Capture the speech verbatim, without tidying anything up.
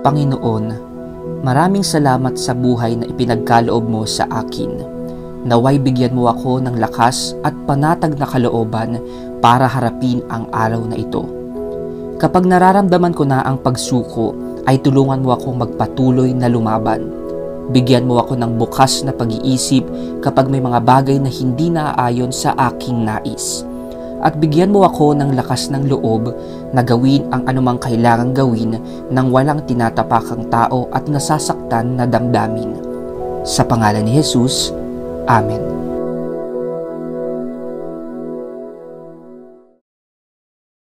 Panginoon, maraming salamat sa buhay na ipinagkaloob mo sa akin. Naway bigyan mo ako ng lakas at panatag na kalooban para harapin ang araw na ito. Kapag nararamdaman ko na ang pagsuko, ay tulungan mo akong magpatuloy na lumaban. Bigyan mo ako ng bukas na pag-iisip kapag may mga bagay na hindi naaayon sa aking nais. At bigyan mo ako ng lakas ng loob na gawin ang anumang kailangang gawin nang walang tinatapakang tao at nasasaktan na damdamin. Sa pangalan ni Jesus, Amen.